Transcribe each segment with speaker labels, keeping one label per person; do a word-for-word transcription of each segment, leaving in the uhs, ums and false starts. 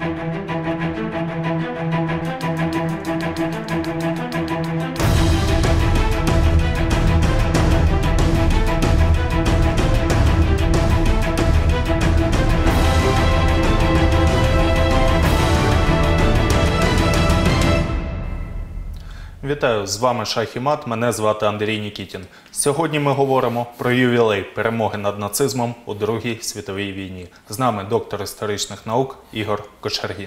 Speaker 1: Вітаю, з вами Шах і Мат, мене звати Андрій Нікітін. Сьогодні ми говоримо про ювілей перемоги над нацизмом у Другій світовій війні. З нами доктор історичних наук Ігор Кочергін.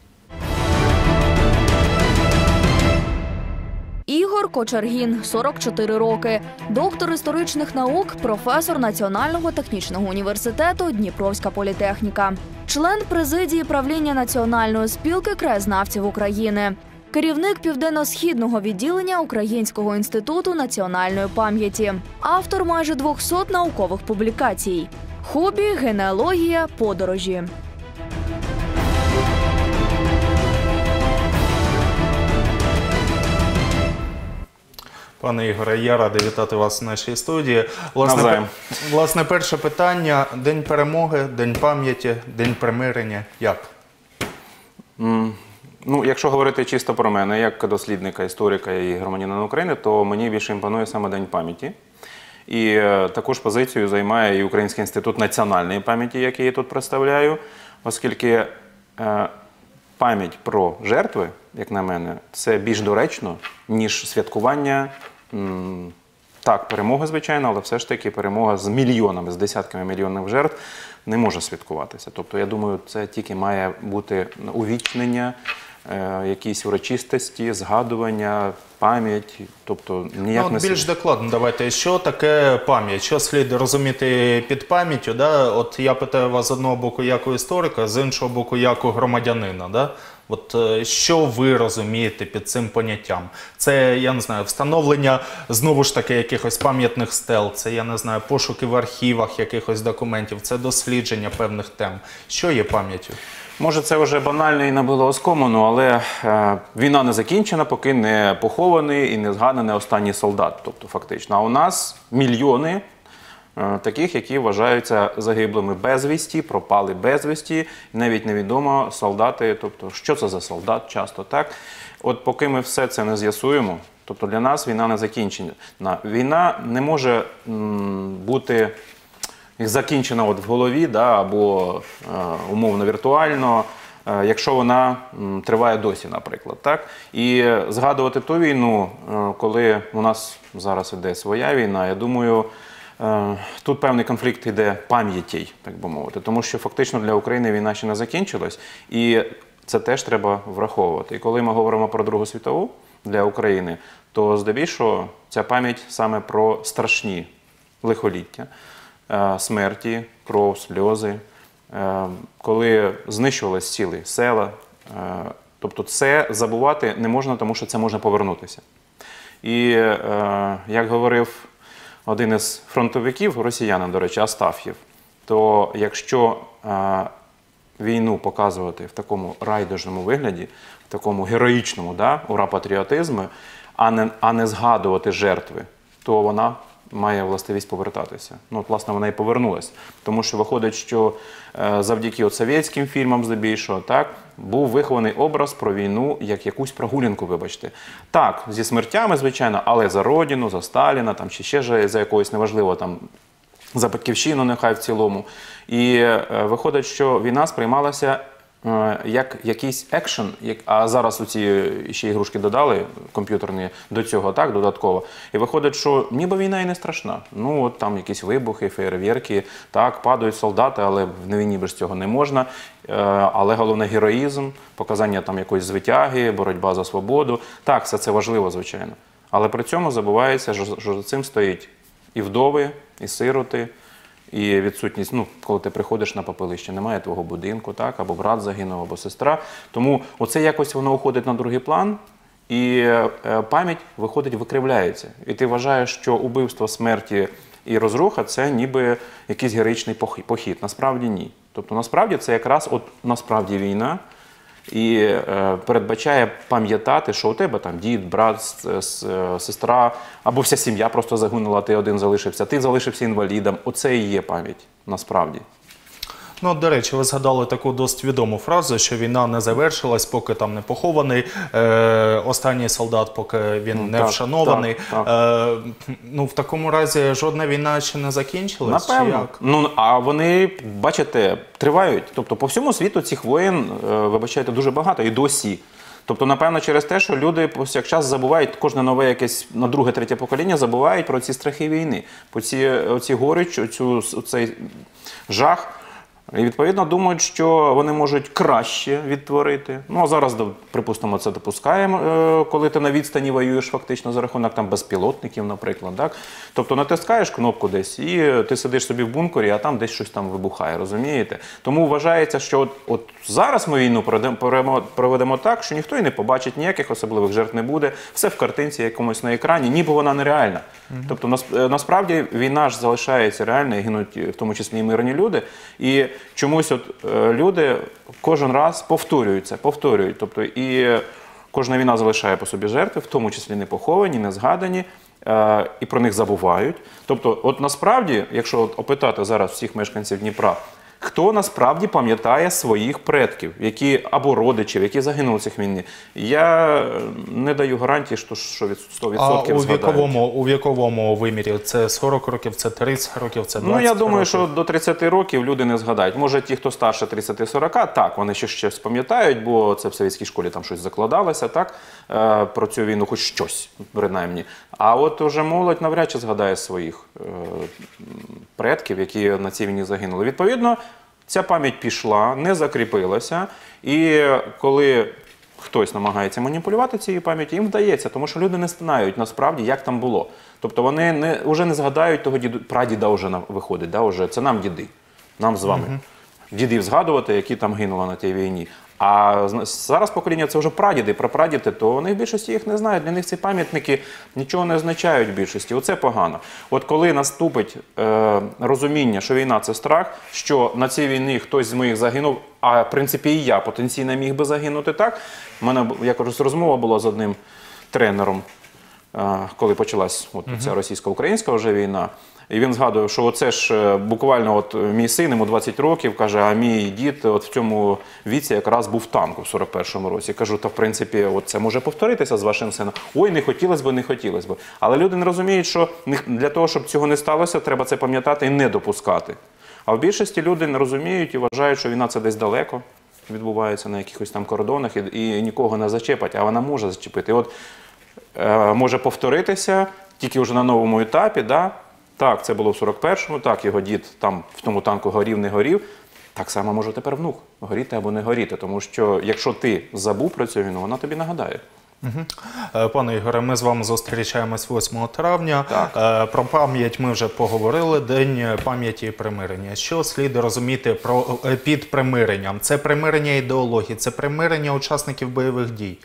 Speaker 2: Ігор Кочергін, сорок чотири роки, доктор історичних наук, професор Національного технічного університету Дніпровська політехніка, член президії правління Національної спілки краєзнавців України, керівник південно-східного відділення Українського інституту національної пам'яті, автор майже двохсот наукових публікацій, хобі, генеалогія, подорожі.
Speaker 1: Пане Ігоре, я радий вітати вас в нашій студії. Власне, власне, перше питання. День перемоги, День пам'яті, День примирення. Як?
Speaker 3: Mm. Ну, якщо говорити чисто про мене, як дослідника, історика і громадянина України, то мені більше імпонує саме День пам'яті. І е, таку ж позицію займає і Український інститут національної пам'яті, який я тут представляю, оскільки е, пам'ять про жертви, як на мене, це більш доречно, ніж святкування, м, так, перемоги, звичайно, але все ж таки перемога з мільйонами, з десятками мільйонів жертв не може святкуватися. Тобто, я думаю, це тільки має бути увічнення, якісь урочистості, згадування, пам'ять, тобто ніяк
Speaker 1: ну,
Speaker 3: не...
Speaker 1: Більш докладно давайте, що таке пам'ять, що слід розуміти під пам'яттю, да? От я питаю вас з одного боку як у історика, з іншого боку як у громадянина, да? От що ви розумієте під цим поняттям? Це, я не знаю, встановлення, знову ж таки, якихось пам'ятних стел, це, я не знаю, пошуки в архівах якихось документів, це дослідження певних тем. Що є пам'яттю?
Speaker 3: Може, це вже банально і набило оскомину, але е, війна не закінчена, поки не похований і не згаданий останній солдат, тобто фактично. А у нас мільйони е, таких, які вважаються загиблими безвісті, пропали безвісті, навіть невідомо солдати, тобто що це за солдат часто, так? От поки ми все це не з'ясуємо, тобто для нас війна не закінчена. Війна не може м, бути... закінчена от в голові, да, або е, умовно віртуально, е, якщо вона м, триває досі, наприклад. Так? І згадувати ту війну, е, коли у нас зараз іде своя війна, я думаю, е, тут певний конфлікт йде пам'яті, так би мовити, тому що фактично для України війна ще не закінчилась, і це теж треба враховувати. І коли ми говоримо про Другу світову для України, то здебільшого ця пам'ять саме про страшні лихоліття, смерті, кров, сльози, коли знищувалися цілі села. Тобто це забувати не можна, тому що це можна повернутися. І, як говорив один із фронтовиків, росіянин, до речі, Астаф'єв, то якщо війну показувати в такому райдужному вигляді, в такому героїчному, да, ура-патріотизму, а не, а не згадувати жертви, то вона має властивість повертатися. Ну, от, власне, вона і повернулася. Тому що виходить, що е, завдяки от совєтським фільмам здебільшого, так, був вихований образ про війну як якусь прогулянку, вибачте. Так, зі смертями, звичайно, але за Родину, за Сталіна, там, чи ще за якогось неважливо, там, за Батьківщину, нехай в цілому. І е, виходить, що війна сприймалася як якийсь екшен, як, а зараз оці ще ігрушки додали, комп'ютерні, до цього, так, додатково. І виходить, що ніби війна і не страшна. Ну, от там якісь вибухи, феєрверки, так, падають солдати, але в війні без цього не можна. Але головне героїзм, показання там якоїсь звитяги, боротьба за свободу. Так, все це важливо, звичайно. Але при цьому забувається, що за цим стоїть і вдови, і сироти, і відсутність, ну, коли ти приходиш на попелище, немає твого будинку, так, або брат загинув, або сестра. Тому оце якось воно уходить на другий план, і е, пам'ять, виходить, викривляється. І ти вважаєш, що убивство, смерті і розруха – це ніби якийсь героїчний похід. Насправді ні. Тобто, насправді, це якраз, от, насправді, війна, і е, передбачає пам'ятати, що у тебе там дід, брат, сестра, або вся сім'я просто загинула, ти один залишився, ти залишився інвалідом. Оце і є пам'ять, насправді.
Speaker 1: Ну, до речі, ви згадали таку досить відому фразу, що війна не завершилась, поки там не похований е, останній солдат, поки він не
Speaker 3: так,
Speaker 1: вшанований.
Speaker 3: так,
Speaker 1: Е, ну, в такому разі жодна війна ще не закінчилась?
Speaker 3: Напевно.
Speaker 1: Чи як?
Speaker 3: Ну, а вони, бачите, тривають. Тобто по всьому світу цих воєн, е, вибачайте, дуже багато і досі. Тобто, напевно, через те, що люди повсякчас забувають, кожне нове якесь на друге, третє покоління забувають про ці страхи війни, про ці оці горіч, оцю, оцей жах. І, відповідно, думають, що вони можуть краще відтворити. Ну, а зараз, припустимо, це допускаємо, коли ти на відстані воюєш фактично за рахунок там безпілотників, наприклад. Так? Тобто натискаєш кнопку десь і ти сидиш собі в бункері, а там десь щось там вибухає, розумієте? Тому вважається, що от, от зараз ми війну проведемо, проведемо так, що ніхто і не побачить, ніяких особливих жертв не буде, все в картинці якомусь на екрані, ніби вона нереальна. Mm-hmm. Тобто, нас, насправді, війна ж залишається реальною, гинуть в тому числі і мирні люди. І чомусь от е, люди кожен раз повторюються, повторюють. Тобто і кожна війна залишає по собі жертви, в тому числі не поховані, не згадані, е, і про них забувають. Тобто, от насправді, якщо от опитати зараз всіх мешканців Дніпра, хто насправді пам'ятає своїх предків, які або родичів, які загинули в цих війні, я не даю гарантії, що, що від сто відсотків
Speaker 1: а у
Speaker 3: згадають.
Speaker 1: віковому, у віковому вимірі це сорок років, це тридцять років, це двадцять
Speaker 3: років? Ну, я думаю,
Speaker 1: років.
Speaker 3: що до тридцяти років люди не згадають. Може, ті, хто старше тридцяти-сорока, так, вони ще щось пам'ятають, бо це в совєтській школі там щось закладалося, так, е, про цю війну, хоч щось, принаймні. А от уже молодь навряд чи згадає своїх е, предків, які на цій війні загинули. Відповідно, ця пам'ять пішла, не закріпилася, і коли хтось намагається маніпулювати цією пам'яттю, їм вдається, тому що люди не знають насправді, як там було. Тобто вони не, вже не згадають того діду, прадіда вже виходить, да, вже. Це нам діди, нам з вами. Угу. Дідів згадувати, які там гинули на тій війні. А зараз покоління це вже прадіди, прапрадіди, то вони в більшості їх не знають. Для них ці пам'ятники нічого не означають в більшості. Оце погано. От коли наступить е, розуміння, що війна – це страх, що на цій війні хтось з моїх загинув, а в принципі і я потенційно міг би загинути так. У мене якось розмова була з одним тренером, е, коли почалась от, ця російсько-українська вже війна. І він згадує, що оце ж буквально от мій син, йому двадцять років, каже, а мій дід от в цьому віці якраз був в танку в сорок першому році. Кажу, та в принципі от це може повторитися з вашим сином. Ой, не хотілося б, не хотілося б. Але люди не розуміють, що для того, щоб цього не сталося, треба це пам'ятати і не допускати. А в більшості люди не розуміють і вважають, що війна це десь далеко відбувається на якихось там кордонах і, і нікого не зачепить, а вона може зачепити. І от е, може повторитися тільки вже на новому етапі, да? Так, це було в сорок першому, так, його дід там в тому танку горів, не горів. Так само може тепер внук горіти або не горіти, тому що якщо ти забув про цю війну, вона тобі нагадає.
Speaker 1: Угу. Пане Ігоре, ми з вами зустрічаємось восьмого травня.
Speaker 3: Так.
Speaker 1: Про пам'ять ми вже поговорили, День пам'яті і примирення. Що слід розуміти про, під примиренням? Це примирення ідеології, це примирення учасників бойових дій?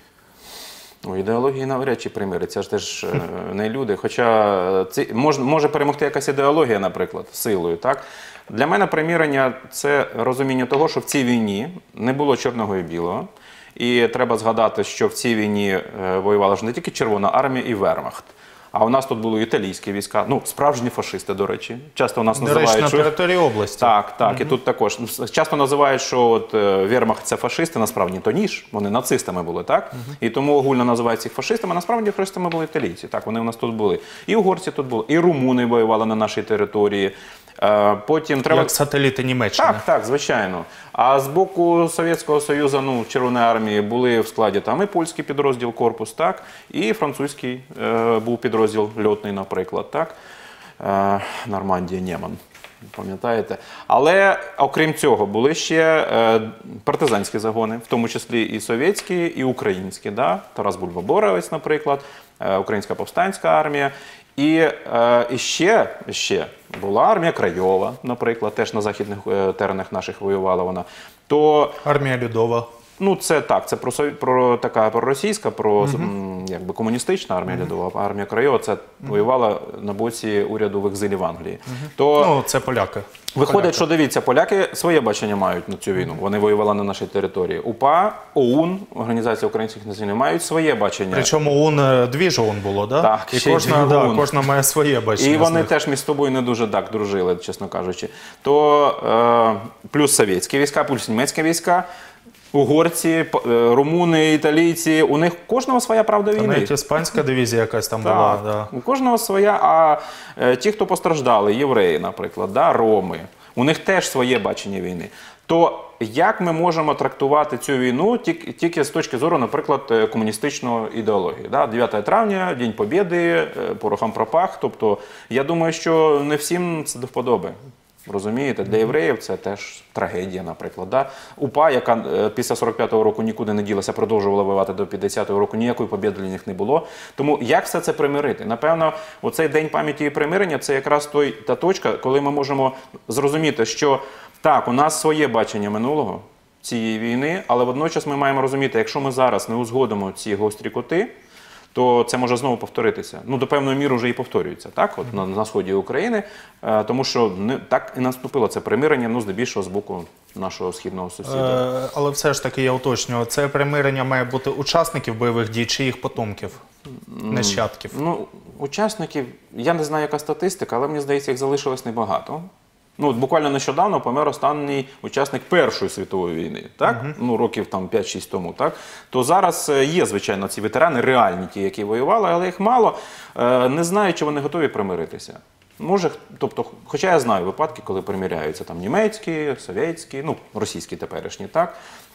Speaker 3: У ідеології навряд чи примириться, це ж теж не люди. Хоча ці, мож, може перемогти якась ідеологія, наприклад, силою. Так? Для мене примирення – це розуміння того, що в цій війні не було чорного і білого. І треба згадати, що в цій війні воювала ж не тільки Червона армія і Вермахт. А у нас тут були італійські війська, ну, справжні фашисти, до речі. Часто у нас
Speaker 1: до
Speaker 3: називають,
Speaker 1: речі, на
Speaker 3: що...
Speaker 1: території області.
Speaker 3: Так, так, угу. І тут також. Часто називають, що от Вермахт – це фашисти, насправді то ніж, вони нацистами були, так? Угу. І тому огульно називають їх фашистами, а насправді фашистами були італійці, так, вони у нас тут були. І угорці тут були, і румуни воювали на нашій території. Потім треба...
Speaker 1: Як сателіти Німеччини.
Speaker 3: Так, так, звичайно. А з боку Совєтського Союзу, ну, Червоної армії були в складі там і польський підрозділ корпус, так, і французький е, був підрозділ льотний, наприклад, так, е, Нормандія, Нєман, пам'ятаєте. Але, окрім цього, були ще е, партизанські загони, в тому числі і совєтські, і українські, да? Тарас Бульба-Боровець, наприклад, е, Українська повстанська армія. І, е, і ще, ще була армія Крайова, наприклад, теж на західних е, теренах наших воювала вона. То...
Speaker 1: Армія Людова.
Speaker 3: Ну, це так, це про, про така проросійська, про м, якби комуністична армія Льодова, а армія Крайова це воювала на боці уряду в екзилі в Англії. То
Speaker 1: Ну, це поляки.
Speaker 3: виходить,
Speaker 1: Поляки.
Speaker 3: що дивіться, поляки своє бачення мають на цю війну. Вони воювали на нашій території. УПА, ОУН, Організація українських націонів, мають своє бачення.
Speaker 1: Причому ОУН, е, дві ж ОУН було, да?
Speaker 3: Так,
Speaker 1: і
Speaker 3: ще
Speaker 1: кожна,
Speaker 3: дві
Speaker 1: да,
Speaker 3: ОУН.
Speaker 1: кожна має своє бачення.
Speaker 3: І
Speaker 1: з
Speaker 3: вони
Speaker 1: них.
Speaker 3: теж між собою не дуже так дружили, чесно кажучи. То е, плюс совєтські війська, плюс німецькі війська, угорці, п- е, румуни, італійці, у них кожного своя правда
Speaker 1: Та
Speaker 3: війни.
Speaker 1: навіть іспанська дивізія якась там
Speaker 3: Так,
Speaker 1: була. Да.
Speaker 3: у кожного своя, а е, ті, хто постраждали, євреї, наприклад, да, роми, у них теж своє бачення війни. То як ми можемо трактувати цю війну тільки, тільки з точки зору, наприклад, е, комуністичної ідеології? Да? дев'яте травня, День Побєди, е, порохам пропах. Тобто, я думаю, що не всім це до вподоби. Розумієте, для євреїв це теж трагедія, наприклад. Да? УПА, яка е, після сорок п'ятого року нікуди не ділася, продовжувала воювати до п'ятдесятого року, ніякої побєди для них не було. Тому як все це примирити? Напевно, оцей День пам'яті і примирення – це якраз той, та точка, коли ми можемо зрозуміти, що так, у нас своє бачення минулого цієї війни, але водночас ми маємо розуміти, якщо ми зараз не узгодимо ці гострі кути, то це може знову повторитися. Ну, до певної міри вже і повторюється, так, от на, на сході України, е, тому що не, так і наступило це примирення, ну, здебільшого з боку нашого східного сусіда.
Speaker 1: Е, але все ж таки я уточнюю, це примирення має бути учасників бойових дій чи їх потомків, нащадків?
Speaker 3: Ну, учасників, я не знаю, яка статистика, але мені здається, їх залишилось небагато. Ну, от буквально нещодавно помер останній учасник Першої світової війни, так? Ну, років там п'ять-шість тому, так? То зараз е, є, звичайно, ці ветерани, реальні ті, які воювали, але їх мало. Е, Не знаю, чи вони готові примиритися. Може, тобто, хоча я знаю випадки, коли примиряються там німецькі, совєтські, ну, російські теперішні, так?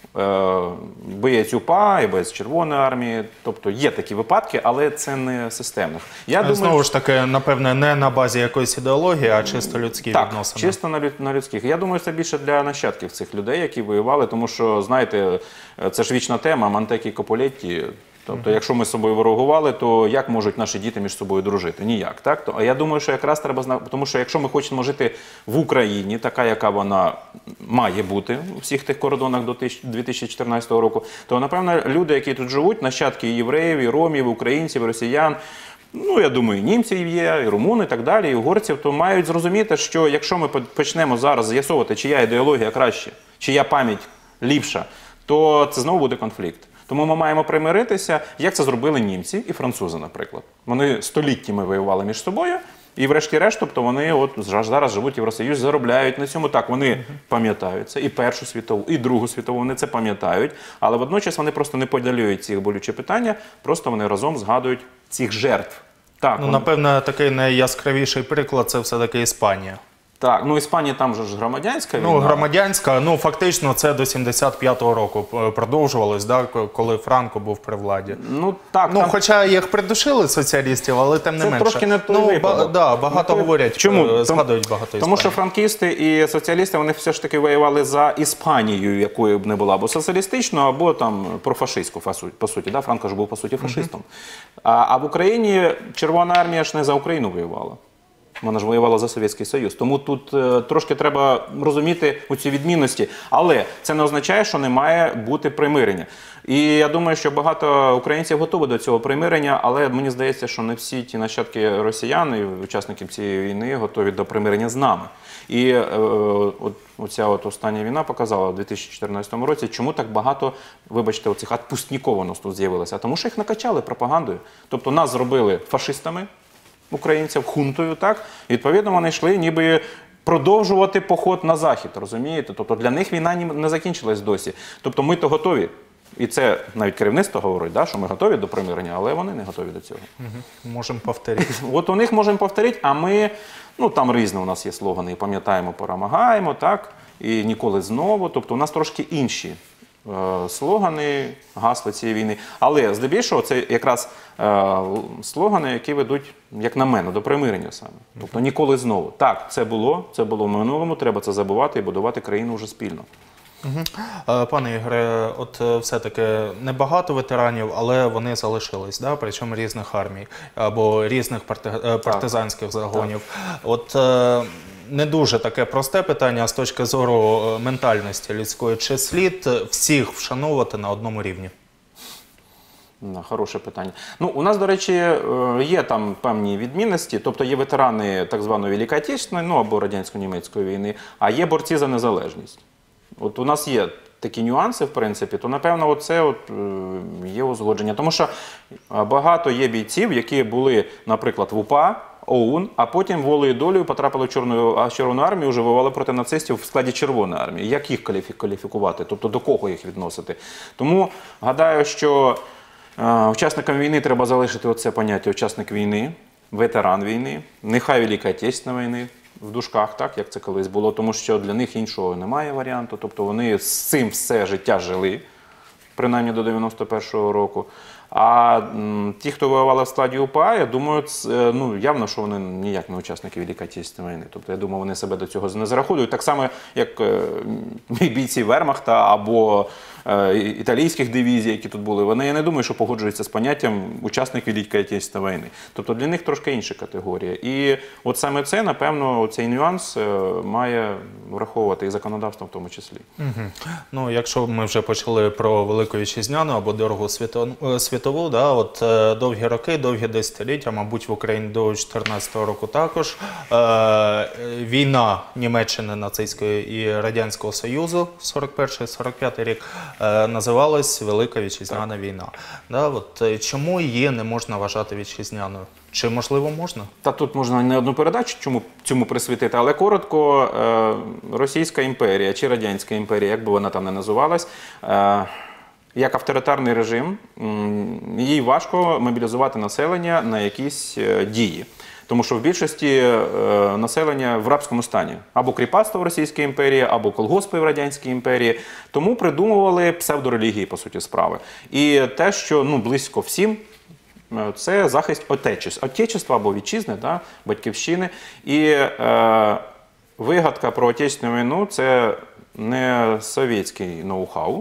Speaker 3: Е, Боєць УПА і боєць Червоної армії. Тобто є такі випадки, але це не системно. Я думаю,
Speaker 1: Знову ж таки, напевне, не на базі якоїсь ідеології, а чисто людські
Speaker 3: так,
Speaker 1: відносини.
Speaker 3: чисто на, люд, на людських. Я думаю, це більше для нащадків цих людей, які воювали, тому що, знаєте, це ж вічна тема, Монтекі і Капулетті. Тобто, якщо ми з собою ворогували, то як можуть наші діти між собою дружити? Ніяк, так? То, а я думаю, що якраз треба знати, тому що якщо ми хочемо жити в Україні, така, яка вона має бути у всіх тих кордонах до дві тисячі чотирнадцятого року, то, напевно, люди, які тут живуть, нащадки і євреїв, і ромів, і українців, і росіян, ну, я думаю, і німців є, і румуни, і так далі, і угорців, то мають зрозуміти, що якщо ми почнемо зараз з'ясовувати, чия ідеологія краще, чия пам'ять ліпша, то це знову буде конфлікт. Тому ми маємо примиритися, як це зробили німці і французи, наприклад. Вони століттями воювали між собою, і врешті-решт, тобто вони от зараз живуть в Євросоюзі, заробляють на цьому. Так, вони пам'ятають це, і Першу світову, і Другу світову, вони це пам'ятають, але водночас вони просто не поділюють ці болючі питання, просто вони разом згадують цих жертв. Так,
Speaker 1: Ну,
Speaker 3: вони-
Speaker 1: напевне, такий найяскравіший приклад – це все-таки Іспанія.
Speaker 3: так, ну Іспанія там же ж громадянська війна.
Speaker 1: Ну, громадянська, ну, фактично, це до сімдесят п'ятого року продовжувалось, да, коли Франко був при владі.
Speaker 3: Ну, так,
Speaker 1: Ну,
Speaker 3: там...
Speaker 1: хоча їх придушили соціалістів, але тим не
Speaker 3: Це
Speaker 1: менше.
Speaker 3: трошки не той
Speaker 1: ну,
Speaker 3: випадок.
Speaker 1: да, багато
Speaker 3: Не той-
Speaker 1: говорять,
Speaker 3: Чому?
Speaker 1: е, згадують багато
Speaker 3: Тому що
Speaker 1: Іспанії.
Speaker 3: франкісти і соціалісти, вони все ж таки воювали за Іспанію, якою б не була, або соціалістичну, або там профашистську, по суті. Да? Франко ж був, по суті, фашистом. А, а в Україні Червона армія ж не за Україну воювала. Вона ж воювала за Совєтський Союз. Тому тут е, трошки треба розуміти оці відмінності. Але це не означає, що не має бути примирення. І я думаю, що багато українців готові до цього примирення, але мені здається, що не всі ті нащадки росіян і учасників цієї війни готові до примирення з нами. І е, от, оця от остання війна показала в дві тисячі чотирнадцятому році, чому так багато, вибачте, оцих відпускників у нас тут з'явилося. Тому що їх накачали пропагандою. Тобто нас зробили фашистами, українців, хунтою, так? І, відповідно, вони йшли ніби продовжувати поход на Захід, розумієте? Тобто для них війна не закінчилась досі. Тобто ми то готові, і це навіть керівництво говорить, да, що ми готові до примирення, але вони не готові до цього.
Speaker 1: Угу. Можемо повторити.
Speaker 3: От у них можемо повторити, а ми, ну там різні у нас є слогани, і пам'ятаємо, перемагаємо, так? І ніколи знову. Тобто у нас трошки інші е, слогани, гасла цієї війни. Але здебільшого це якраз е, слогани, які ведуть, як на мене, до примирення саме. Тобто ніколи знову. Так, це було, це було в минулому, треба це забувати і будувати країну вже спільно.
Speaker 1: Угу. Пане Ігоре, от е, все-таки небагато ветеранів, але вони залишились, да? Причому різних армій або різних парти... е, партизанських загонів. От е, не дуже таке просте питання з точки зору е, ментальності людської. Чи слід всіх вшановувати на одному рівні?
Speaker 3: Да, хороше питання. Ну, у нас, до речі, е, є там певні відмінності, тобто є ветерани так званої Великої Отечественної, ну або радянсько-німецької війни, а є борці за незалежність. От у нас є такі нюанси, в принципі, то, напевно, оце от, е, є узгодження. Тому що багато є бійців, які були, наприклад, в УПА, ОУН, а потім волею долею потрапили в Червону, Червону армію, вже воювали проти нацистів в складі Червоної армії. Як їх кваліфікувати? Тобто до кого їх відносити? Тому гадаю, що е, учасникам війни треба залишити оце поняття учасник війни, ветеран війни, нехай Велика Отечественна війни, в дужках, так, як це колись було, тому що для них іншого немає варіанту. Тобто вони з цим все життя жили, принаймні до дев'яносто першого року. А м, ті, хто воювали в складі УПА, я думаю, це, ну, явно, що вони ніяк не учасники Великої Отечественної війни. Тобто, я думаю, вони себе до цього не зарахують. Так само, як е, бійці Вермахта або е, італійських дивізій, які тут були, вони, я не думаю, що погоджуються з поняттям учасник Великої Отечественної війни. Тобто, для них трошки інша категорія. І от саме це, напевно, цей нюанс е, має враховувати і законодавство в тому числі.
Speaker 1: Угу. Ну, якщо ми вже почали про Велику Вітчизняну або Другу світову, світову, да, от е, довгі роки, довгі десятиліття, мабуть, в Україні до дві тисячі чотирнадцятого року також. Е, війна Німеччини, нацистської і Радянського Союзу, сорок перший сорок п'ятий рік, е, називалась Велика Вітчизняна так. війна. Да, от, е, чому її не можна вважати вітчизняною? Чи, можливо, можна?
Speaker 3: Та тут можна не одну передачу чому, цьому присвятити, але коротко, е, Російська імперія чи Радянська імперія, як би вона там не називалась, е, як авторитарний режим, їй важко мобілізувати населення на якісь дії. Тому що в більшості населення в рабському стані. Або кріпацтво в Російській імперії, або колгоспи в Радянській імперії. Тому придумували псевдорелігії, по суті, справи. І те, що ну, близько всім, це захист отечества або вітчизни, да, батьківщини. І е, вигадка про Отечественну війну – це не совєтський ноу-хау.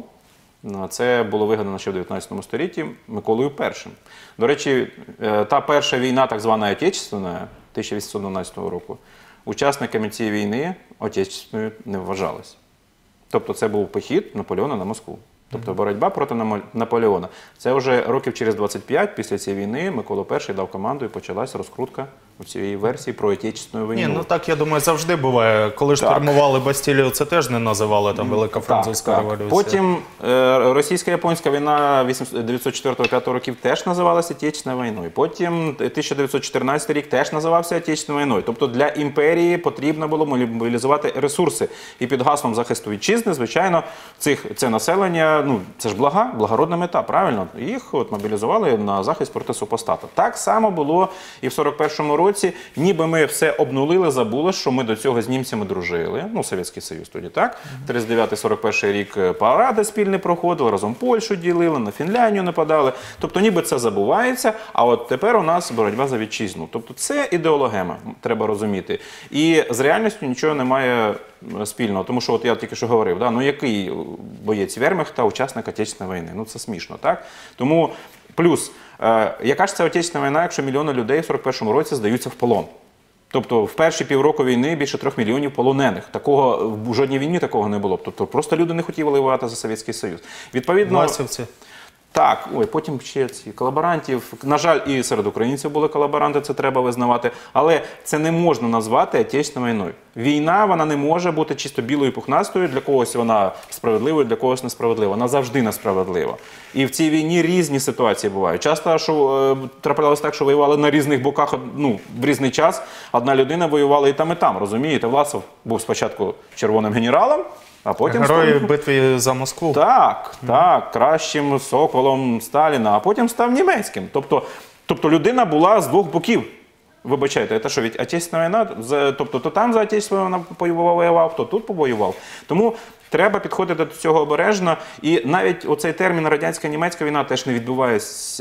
Speaker 3: Це було вигадано ще в дев'ятнадцятому столітті Миколою Першим. До речі, та перша війна, так звана Отечественна, тисяча вісімсот дванадцятого року, учасниками цієї війни Отечественною не вважалась. Тобто це був похід Наполеона на Москву. Тобто боротьба проти Наполеона. Це вже років через двадцять п'ять після цієї війни Микола Перший дав команду і почалась розкрутка у цієї версії про Отечественну війну.
Speaker 1: Ні, ну так, я думаю, завжди буває. Коли штурмували Бастілію, це теж не називали там Велика Французька
Speaker 3: так,
Speaker 1: революція.
Speaker 3: Так. Потім е, російсько-японська війна дев'ятсот четвертого — п'ятого років теж називалася Отечественною війною. Потім тисяча дев'ятсот чотирнадцятий рік теж називався Отечественною війною. Тобто для імперії потрібно було мобілізувати ресурси. І під гаслом захисту вітчизни, звичайно, цих, це населення, ну, це ж блага, благородна мета, правильно? Їх от мобілізували на захист проти супостата. Так само було і в сорок першому році, ніби ми все обнулили, забули, що ми до цього з німцями дружили, ну, Совєтський Союз тоді, так? тридцять дев'ятий — сорок перший рік паради спільні проходили, разом Польщу ділили, на Фінляндію нападали. Тобто ніби це забувається, а от тепер у нас боротьба за вітчизну. Тобто це ідеологема, треба розуміти. І з реальністю нічого немає спільного, тому що от я тільки що говорив, да, ну який боєць Вермахта, учасник Отечественної війни? Ну це смішно, так? Тому плюс, е, яка ж це Отечественна війна, якщо мільйони людей в сорок першому році здаються в полон? Тобто в перші півроку війни більше трьох мільйонів полонених. Такого, в жодній війні такого не було. Тобто просто люди не хотіли воювати за Совєтський Союз. Відповідно,
Speaker 1: Власівці.
Speaker 3: Так, ой, потім ще ці колаборантів. На жаль, і серед українців були колаборанти, це треба визнавати. Але це не можна назвати Отечественною війною. Війна, вона не може бути чисто білою і пухнастою. Для когось вона справедлива, для когось несправедлива. Вона завжди несправедлива. І в цій війні різні ситуації бувають. Часто що, е, траплялось так, що воювали на різних боках, ну, в різний час. Одна людина воювала і там, і там, розумієте? Власов був спочатку червоним генералом, а потім
Speaker 1: Герої
Speaker 3: став...
Speaker 1: в битві за Москву.
Speaker 3: Так, так, кращим соколом Сталіна, а потім став німецьким. Тобто, тобто людина була з двох боків. Вибачайте, це що, від Отечественна війна, тобто то там за Отечественну вона воював, то тут побоював. Тому треба підходити до цього обережно. І навіть оцей термін радянсько-німецька війна теж не відбуває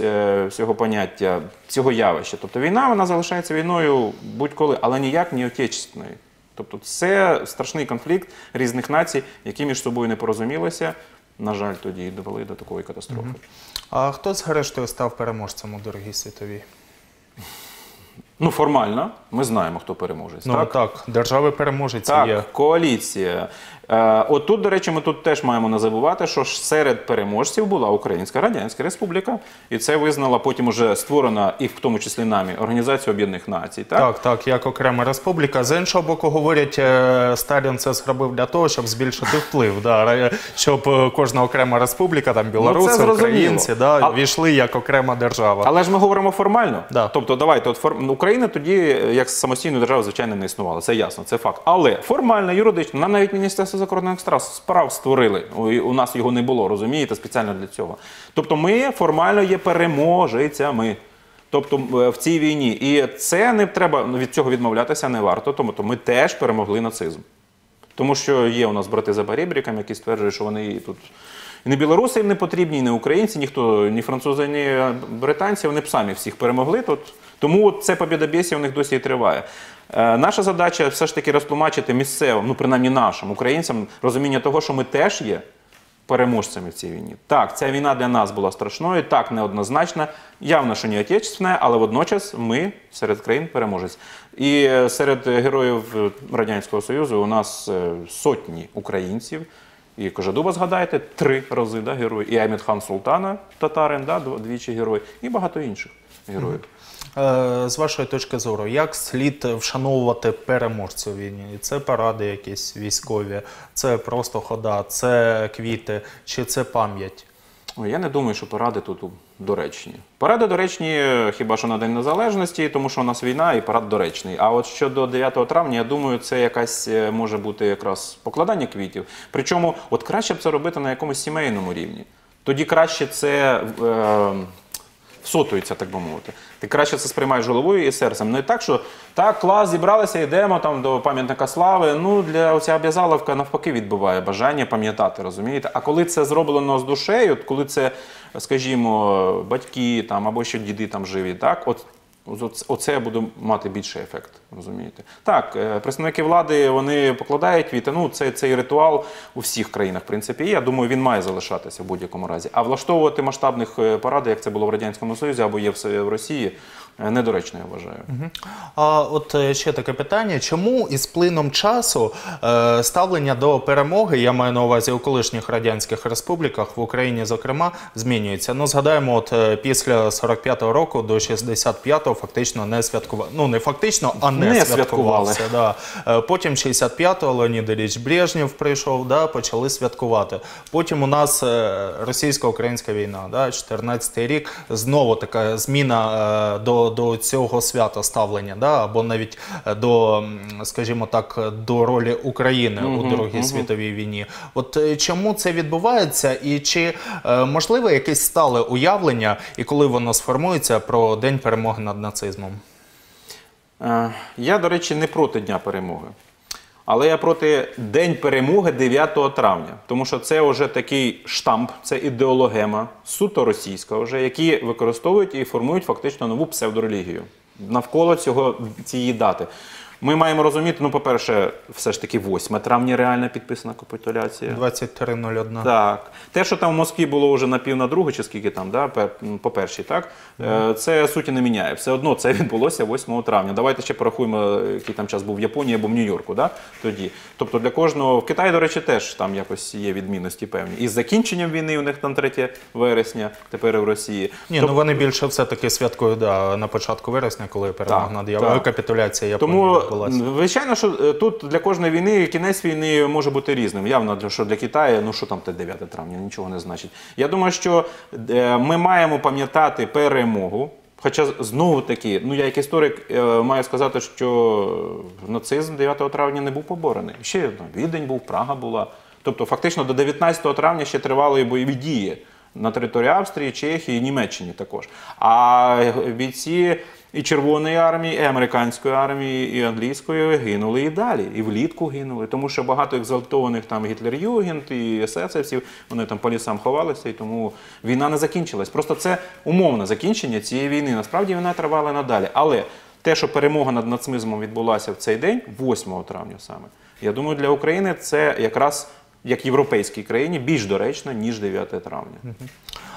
Speaker 3: цього поняття, цього явища. Тобто війна, вона залишається війною будь-коли, але ніяк не Отечественною. Тобто це страшний конфлікт різних націй, які між собою не порозумілися. На жаль, тоді довели до такої катастрофи.
Speaker 1: А хто з Герештою став переможцем у Другій світовій?
Speaker 3: Ну, формально, ми знаємо, хто переможець.
Speaker 1: Ну
Speaker 3: так,
Speaker 1: так, держави-переможці
Speaker 3: так,
Speaker 1: є.
Speaker 3: коаліція. Е, от тут, до речі, ми тут теж маємо не забувати, що ж серед переможців була Українська Радянська Республіка, і це визнала потім уже створена, і в тому числі нами, Організація Об'єднаних Націй. Так?
Speaker 1: Так, так, як окрема республіка. З іншого боку, говорять, е, Сталін це зробив для того, щоб збільшити вплив, да, ре- щоб е, кожна окрема республіка, там білоруси,
Speaker 3: зрозуміло.
Speaker 1: українці, да,
Speaker 3: А-
Speaker 1: війшли як окрема держава.
Speaker 3: Але ж ми говоримо формально.
Speaker 1: Да.
Speaker 3: Тобто, давайте, от фор... Україна тоді, як самостійної держави, звичайно, не існувала. Це ясно, це факт. Але формально, юридично, нам навіть Міністерство закордонних справ створили. У у нас його не було, розумієте, спеціально для цього. Тобто ми формально є переможецями. Тобто в цій війні. І це не треба, від цього відмовлятися не варто, тому то ми теж перемогли нацизм. Тому що є у нас брати за барібріками, які стверджують, що вони тут і не білоруси їм не потрібні, і не українці, ніхто, ні французи, ні британці, вони б самі всіх перемогли тут. Тому це побєдобєсія у них досі і триває. Е, наша задача все ж таки розтлумачити місцевим, ну принаймні нашим українцям, розуміння того, що ми теж є переможцями в цій війні. Так, ця війна для нас була страшною, так, неоднозначна, явно, що не отечественна, але водночас ми серед країн переможець. І серед героїв Радянського Союзу у нас сотні українців. І Кожедуба, згадайте, три рази да, герой, і Амідхан Султана, татарин, да, двічі герой, і багато інших героїв.
Speaker 1: Е, З вашої точки зору, як слід вшановувати переможців війни? Це паради якісь військові, це просто хода, це квіти, чи це пам'ять?
Speaker 3: Ой, я не думаю, що паради тут доречні. Паради доречні хіба що на День Незалежності, тому що у нас війна і парад доречний. А от щодо дев'ятого травня, я думаю, це якась може бути якраз покладання квітів. Причому от краще б це робити на якомусь сімейному рівні. Тоді краще це е, всотується, так би мовити. Ти краще це сприймаєш головою і серцем. Не так, що так, клас, зібралися, йдемо там до пам'ятника слави. Ну, для оця об'язаловка навпаки відбиває бажання пам'ятати, розумієте? А коли це зроблено з душею, коли це, скажімо, батьки там або ще діди там живі, так, от оце буде мати більший ефект, розумієте? Так, представники влади, вони покладають квіти, ну, це, цей ритуал у всіх країнах, в принципі, і я думаю, він має залишатися в будь-якому разі. А влаштовувати масштабних парадів, як це було в Радянському Союзі або є в Росії, недоречно, я вважаю.
Speaker 1: Угу. А от ще таке питання, чому із плином часу е, ставлення до перемоги, я маю на увазі у колишніх радянських республіках, в Україні зокрема, змінюється? Ну, згадаємо, от е, після сорок п'ятого року до шістдесят п'ятого фактично не святкували. Ну, не фактично, а не,
Speaker 3: не
Speaker 1: святкувався. Да. Е, потім шістдесят п'ятого Леонід Ілліч Брежнєв прийшов, да, почали святкувати. Потім у нас е, російсько-українська війна, да, чотирнадцятий рік, знову така зміна е, до до цього свята ставлення, да? Або навіть до, скажімо так, до ролі України uh-huh, у Другій uh-huh. світовій війні. От чому це відбувається і чи е, можливо якесь стале уявлення, і коли воно сформується, про День перемоги над нацизмом?
Speaker 3: Е, я, до речі, не проти Дня перемоги. Але я проти День перемоги дев'ятого травня, тому що це вже такий штамп, це ідеологема, суто російська, вже, які використовують і формують фактично нову псевдорелігію навколо цього, цієї дати. Ми маємо розуміти, ну, по-перше, все ж таки восьме травня реально підписана капітуляція.
Speaker 1: двадцять три нуль один.
Speaker 3: Так. Те, що там в Москві було вже на пів на другу, чи скільки там, да, по першій, так, mm. це суті не міняє. Все одно це відбулося восьмого травня. Давайте ще порахуємо, який там час був в Японії або в Нью-Йорку, да, тоді. Тобто для кожного, в Китаї, до речі, теж там якось є відмінності певні. І з закінченням війни у них там третє вересня, тепер і в Росії.
Speaker 1: Ні,
Speaker 3: Тоб...
Speaker 1: ну вони більше все-таки святкують, да, на початку вересня, коли перемога над Японією, капітуляція Японії
Speaker 3: Тому,
Speaker 1: відбулася.
Speaker 3: Звичайно, що тут для кожної війни кінець війни може бути різним. Явно, що для Китаю, ну що там те дев'яте травня, нічого не значить. Я думаю, що ми маємо пам'ятати перемогу. Хоча, знову-таки, ну я як історик маю сказати, що нацизм дев'ятого травня не був поборений. Ще ну, Відень був, Прага була. Тобто, фактично, до дев'ятнадцятого травня ще тривали бойові дії на території Австрії, Чехії, Німеччини також. А бійці і Червоної армії, і американської армії, і англійської гинули і далі, і влітку гинули, тому що багато екзальтованих там Гітлер-Югент і есесівців, вони там по лісам ховалися, і тому війна не закінчилась. Просто це умовне закінчення цієї війни. Насправді війна тривала надалі. Але те, що перемога над нацизмом відбулася в цей день, восьмого травня саме, я думаю, для України це якраз, як європейській країні, більш доречно, ніж дев'яте травня.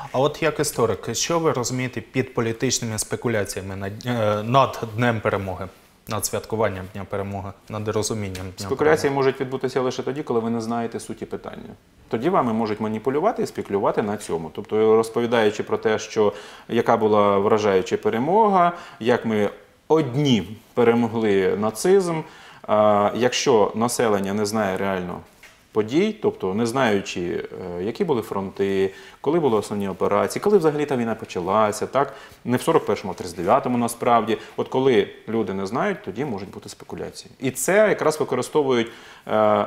Speaker 1: А от як історик, що ви розумієте під політичними спекуляціями над, е, над Днем Перемоги, над святкуванням Дня Перемоги, над розумінням Дня
Speaker 3: Спекуляції
Speaker 1: Перемоги?
Speaker 3: можуть відбутися лише тоді, коли ви не знаєте суті питання. Тоді вами можуть маніпулювати і спекулювати на цьому. Тобто, розповідаючи про те, що яка була вражаюча перемога, як ми одні перемогли нацизм, а, якщо населення не знає реально подій, тобто не знаючи, які були фронти, коли були основні операції, коли взагалі та війна почалася, так? Не в сорок першому, а в тридцять дев'ятому насправді. От коли люди не знають, тоді можуть бути спекуляції. І це якраз використовують е,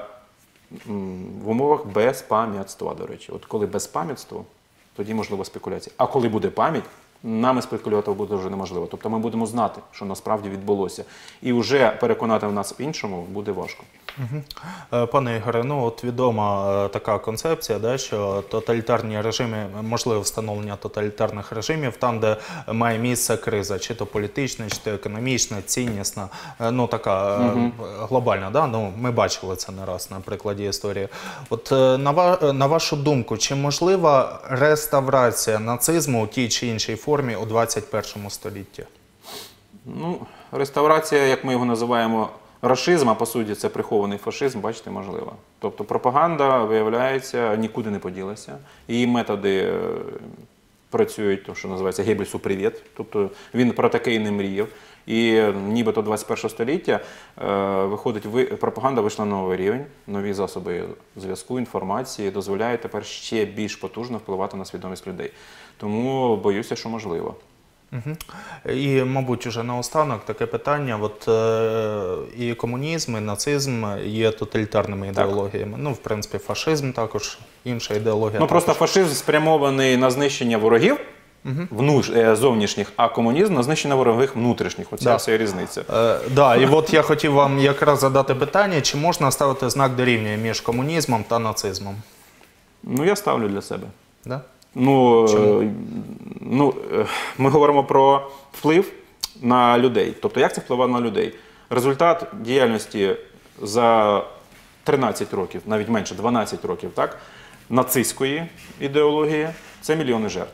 Speaker 3: в умовах безпам'ятства, до речі. От коли безпам'ятство, тоді можливо спекуляція. А коли буде пам'ять, нами спекулювати буде вже неможливо. Тобто ми будемо знати, що насправді відбулося. І вже переконати в нас в іншому буде важко.
Speaker 1: Угу. Пане Ігоре, ну от відома така концепція, да, що тоталітарні режими, можливе встановлення тоталітарних режимів там, де має місце криза, чи то політична, чи то економічна, ціннісна, ну така угу. глобальна. Да? Ну, ми бачили це не раз на прикладі історії. От на, ва на вашу думку, чи можлива реставрація нацизму у тій чи іншій формі у двадцять першому столітті?
Speaker 3: Ну, реставрація, як ми його називаємо, рашизм, а по суті це прихований фашизм, бачите, можливо. Тобто пропаганда, виявляється, нікуди не поділася. Її методи е, працюють, то, що називається Геббельсу привіт. Тобто він про таке і не мріяв. І нібито двадцять першого століття е, виходить, ви, пропаганда вийшла на новий рівень, нові засоби зв'язку, інформації дозволяють тепер ще більш потужно впливати на свідомість людей. Тому боюся, що можливо.
Speaker 1: Угу. І, мабуть, уже наостанок таке питання. От, е, і комунізм, і нацизм є тоталітарними ідеологіями. Так. Ну, в принципі, фашизм також, інша ідеологія.
Speaker 3: Ну,
Speaker 1: також.
Speaker 3: просто фашизм спрямований на знищення ворогів, угу. внуш, е, зовнішніх, а комунізм на знищення ворогів внутрішніх. Оця да. вся різниця.
Speaker 1: Е, да, і от я хотів вам якраз задати питання, чи можна ставити знак дорівнює між комунізмом та нацизмом?
Speaker 3: Ну, я ставлю для себе.
Speaker 1: Да?
Speaker 3: Ну, е, ну, е, ми говоримо про вплив на людей. Тобто, як це впливає на людей? Результат діяльності за тринадцять років, навіть менше, дванадцять років, так, нацистської ідеології – це мільйони жертв.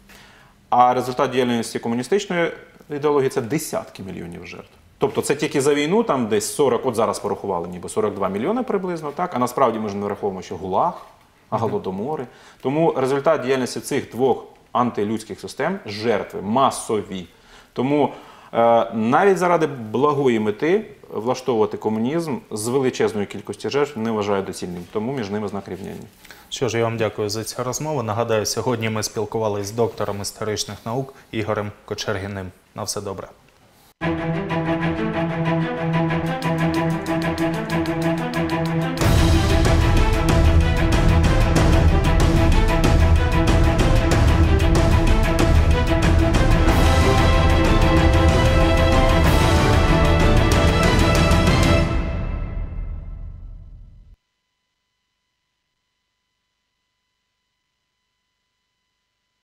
Speaker 3: А результат діяльності комуністичної ідеології – це десятки мільйонів жертв. Тобто це тільки за війну, там десь сорок, от зараз порахували, ніби сорок два мільйони приблизно, так, а насправді ми ж не враховуємо, що ГУЛАГ, а голодомори. Тому результат діяльності цих двох антилюдських систем – жертви масові. Тому е, навіть заради благої мети влаштовувати комунізм з величезною кількістю жертв не вважаю доцільним. Тому між ними знак рівняння.
Speaker 1: Що ж, я вам дякую за цю розмову. Нагадаю, сьогодні ми спілкувалися з доктором історичних наук Ігорем Кочергіним. На все добре.